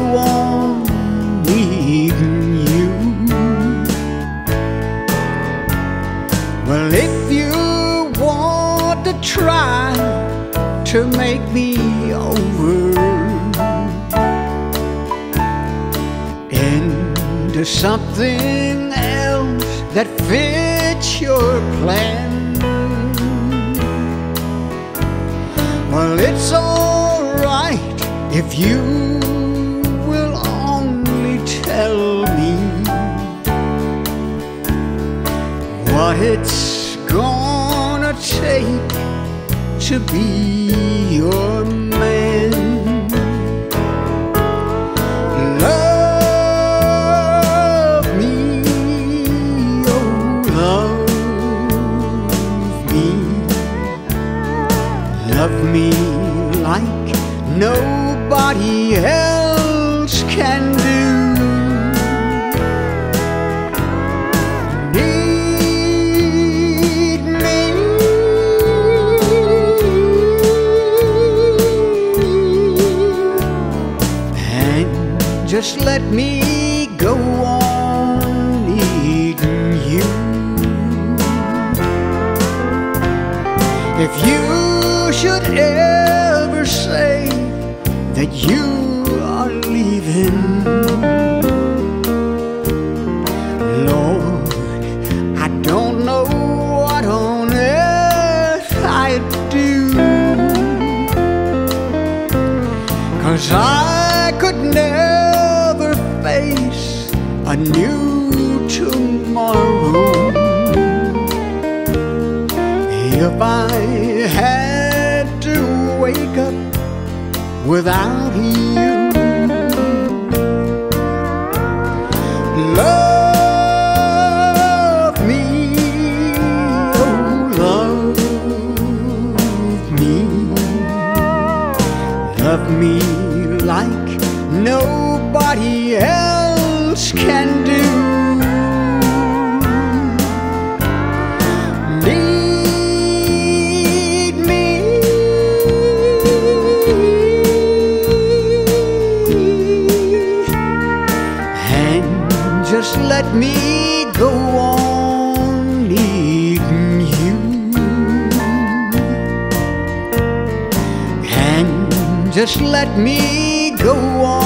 on needing you. Well, if you want to try to make me over into something else that fits your plan, well, it's all right if you will only tell me what it's gonna take to be your man. Love me, oh love me like nobody else can do. Need me, and just let me go on needing you. If you should ever say that you are leaving, Lord, I don't know what on earth I'd do, 'cause I could never face a new tomorrow if I had to wake up without you. Love me, oh love me like nobody else can do. Just let me go on needing you, and just let me go on